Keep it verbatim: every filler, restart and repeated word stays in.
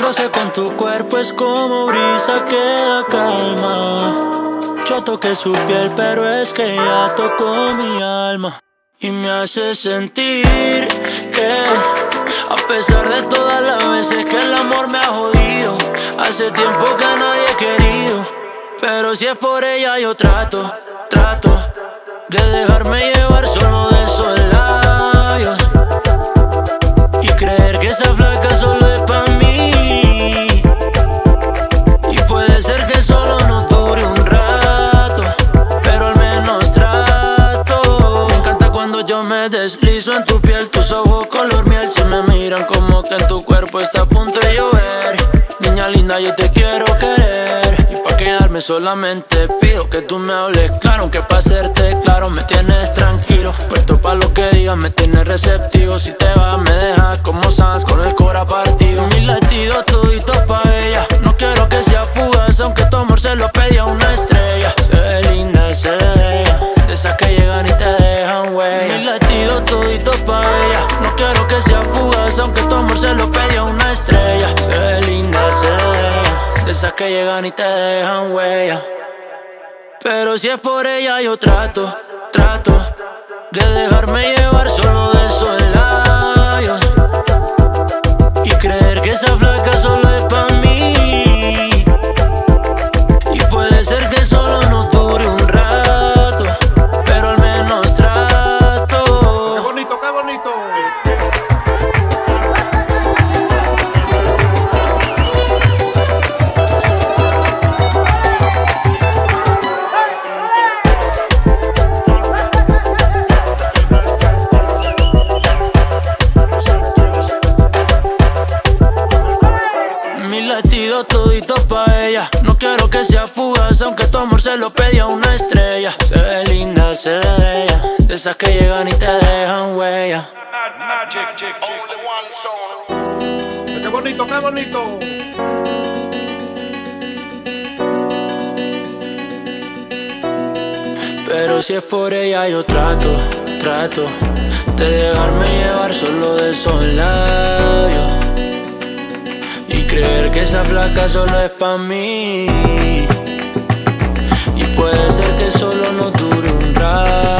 roce con tu cuerpo es como brisa que da calma. Yo toqué su piel, pero es que ella tocó mi alma. Y me hace sentir que a pesar de todas las veces que el amor me ha jodido, hace tiempo que a nadie he querido. Pero si es por ella yo trato, trato de dejarme llevar solo de esos labios y creer que esa flaca solo es pa' mí. Y puede ser que solo nos dure un rato, pero al menos trato. Me encanta cuando yo me deslizo en tu piel, tus ojos color miel se me miran como que en tu cuerpo está a punto de llover. Niña linda, yo te quiero querer, y pa' quedarme solamente pido que tú me hables claro, aunque pa' hacerte claro me tienes tranquilo. Puesto pa' lo que digas, me tienes receptivo. Si te vas me dejas como Sans con el cora partido. Mis latidos toditos pa' ella, no quiero que sea fugaz, aunque tu amor se lo pedía una estrella. Se ve linda, se ve bella, de esas que llegan y te dejan huella. Mis latidos toditos pa' ella, no quiero que sea fugaz, aunque tu amor se lo pedía una estrella. Se ve linda, se ve bella, de esas que llegan y te dejan huella. Pero si es por ella yo trato, trato de dejarme llevar solo de esos labios y creer que esa flaca solo es pa' mí. Y puede ser que solo nos dure un rato, pero al menos trato. ¡Qué bonito, qué bonito! Latidos toditos pa' ella, no quiero que sea fugaz, aunque tu amor se lo pedía una estrella. Se ve linda, se ve bella, de esas que llegan y te dejan huella. ¡Qué bonito, qué bonito! Pero si es por ella yo trato, trato de dejarme llevar solo de esos labios y creer que esa flaca solo es pa' mí. Y puede ser que solo nos dure un rato,